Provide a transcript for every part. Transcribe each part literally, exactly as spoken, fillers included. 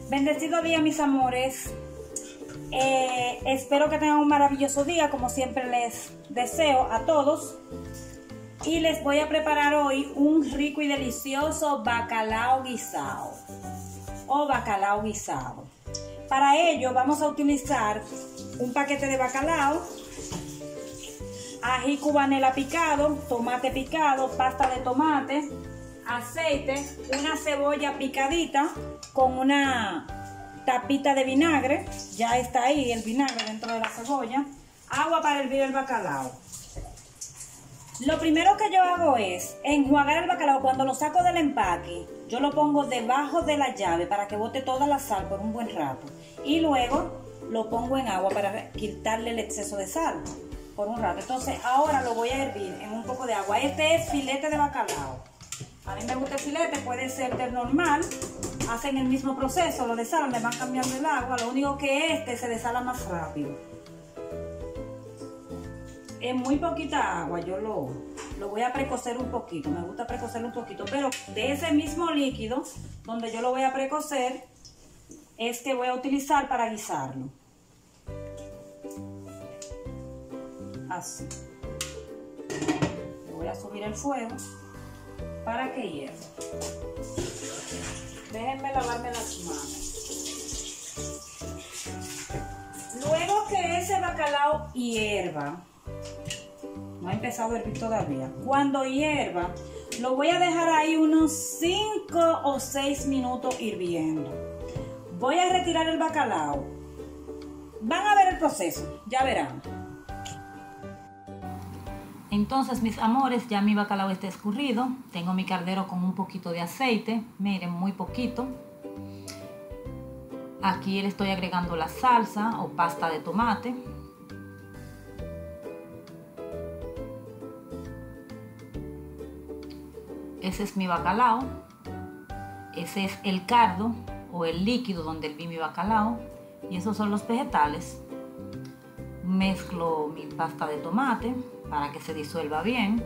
Bendecido día, mis amores. Eh, espero que tengan un maravilloso día, como siempre les deseo a todos. Y les voy a preparar hoy un rico y delicioso bacalao guisado o bacalao guisado. Para ello vamos a utilizar un paquete de bacalao, ají cubanela picado, tomate picado, pasta de tomate, aceite, una cebolla picadita con una tapita de vinagre, ya está ahí el vinagre dentro de la cebolla, agua para hervir el bacalao. Lo primero que yo hago es enjuagar el bacalao. Cuando lo saco del empaque, yo lo pongo debajo de la llave para que bote toda la sal por un buen rato. Y luego lo pongo en agua para quitarle el exceso de sal por un rato. Entonces ahora lo voy a hervir en un poco de agua. Este es filete de bacalao. A mí me gusta el filete, puede ser del normal. Hacen el mismo proceso, lo desalan, le van cambiando el agua. Lo único que este se desala más rápido. En muy poquita agua yo lo, lo voy a precocer un poquito, me gusta precocerlo un poquito, pero de ese mismo líquido donde yo lo voy a precocer es que voy a utilizar para guisarlo. Así. Le voy a subir el fuego para que hierva. Déjenme lavarme las manos. Luego que ese bacalao hierva, no ha empezado a hervir todavía. Cuando hierva, lo voy a dejar ahí unos cinco o seis minutos hirviendo. Voy a retirar el bacalao. Van a ver el proceso, ya verán. Entonces, mis amores, ya mi bacalao está escurrido. Tengo mi caldero con un poquito de aceite. Miren, muy poquito. Aquí le estoy agregando la salsa o pasta de tomate. Ese es mi bacalao, ese es el caldo o el líquido donde herví mi bacalao y esos son los vegetales. Mezclo mi pasta de tomate para que se disuelva bien.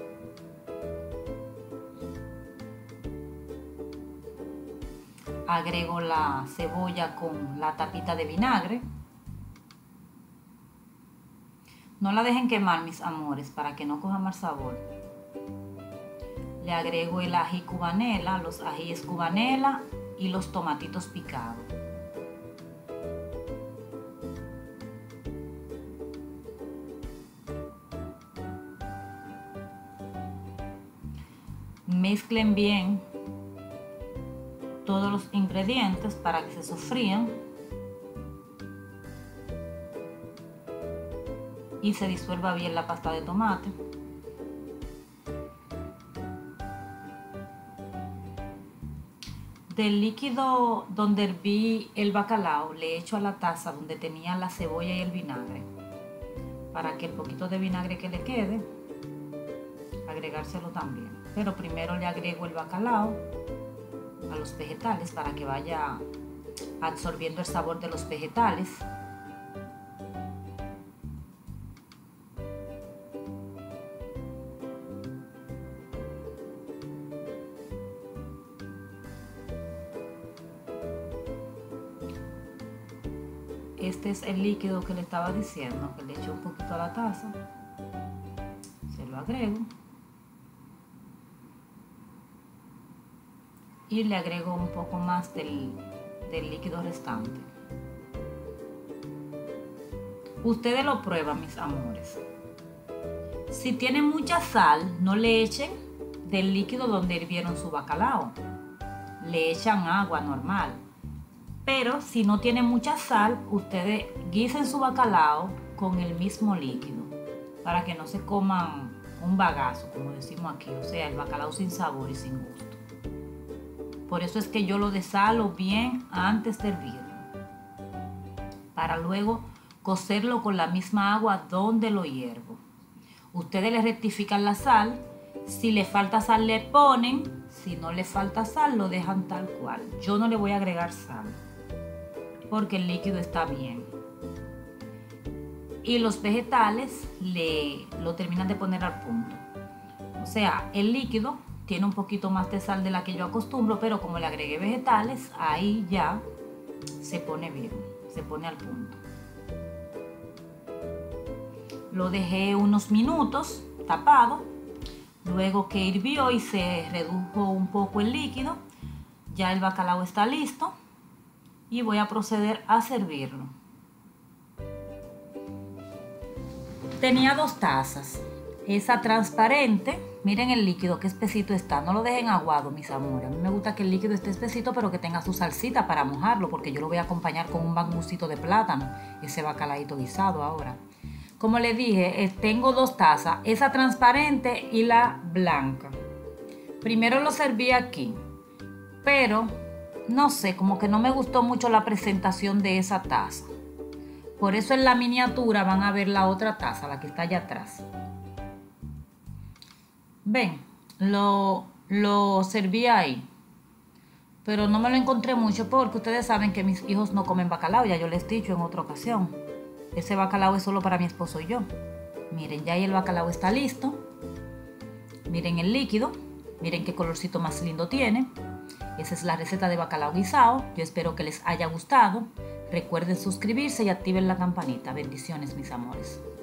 Agrego la cebolla con la tapita de vinagre. No la dejen quemar, mis amores, para que no coja mal sabor. Le agrego el ají cubanela, los ajíes cubanela y los tomatitos picados. Mezclen bien todos los ingredientes para que se sofrían y se disuelva bien la pasta de tomate. Del líquido donde herví el bacalao le echo a la taza donde tenía la cebolla y el vinagre para que el poquito de vinagre que le quede agregárselo también, pero primero le agrego el bacalao a los vegetales para que vaya absorbiendo el sabor de los vegetales. Este es el líquido que le estaba diciendo, que le echo un poquito a la taza, se lo agrego y le agrego un poco más del, del líquido restante. Ustedes lo prueban, mis amores. Si tienen mucha sal, no le echen del líquido donde hirvieron su bacalao, le echan agua normal. Pero si no tiene mucha sal, ustedes guisen su bacalao con el mismo líquido para que no se coman un bagazo, como decimos aquí, o sea, el bacalao sin sabor y sin gusto. Por eso es que yo lo desalo bien antes de hervirlo, para luego cocerlo con la misma agua donde lo hiervo. Ustedes le rectifican la sal, si le falta sal le ponen, si no le falta sal lo dejan tal cual. Yo no le voy a agregar sal, porque el líquido está bien. Y los vegetales le, lo terminan de poner al punto. O sea, el líquido tiene un poquito más de sal de la que yo acostumbro, pero como le agregué vegetales, ahí ya se pone bien, se pone al punto. Lo dejé unos minutos tapado, luego que hirvió y se redujo un poco el líquido, ya el bacalao está listo y voy a proceder a servirlo. Tenía dos tazas, esa transparente, miren el líquido, qué espesito está, no lo dejen aguado, mis amores. A mí me gusta que el líquido esté espesito, pero que tenga su salsita para mojarlo, porque yo lo voy a acompañar con un bangucito de plátano, ese bacalaíto guisado ahora. Como les dije, eh, tengo dos tazas, esa transparente y la blanca. Primero lo serví aquí, pero no sé, como que no me gustó mucho la presentación de esa taza. Por eso en la miniatura van a ver la otra taza, la que está allá atrás. Ven, lo, lo serví ahí, pero no me lo encontré mucho porque ustedes saben que mis hijos no comen bacalao, ya yo les he dicho en otra ocasión. Ese bacalao es solo para mi esposo y yo. Miren, ya ahí el bacalao está listo. Miren el líquido, miren qué colorcito más lindo tiene. Esa es la receta de bacalao guisado. Yo espero que les haya gustado. Recuerden suscribirse y activen la campanita. Bendiciones, mis amores.